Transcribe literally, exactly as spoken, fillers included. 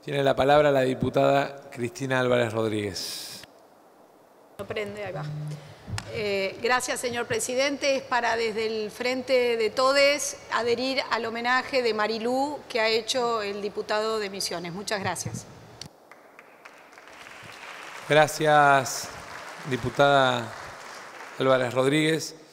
Tiene la palabra la diputada Cristina Álvarez Rodríguez. No prende, ahí va. Eh, gracias, señor presidente. Es para desde el Frente de Todes adherir al homenaje de Marilú que ha hecho el diputado de Misiones. Muchas gracias. Gracias, diputada Álvarez Rodríguez.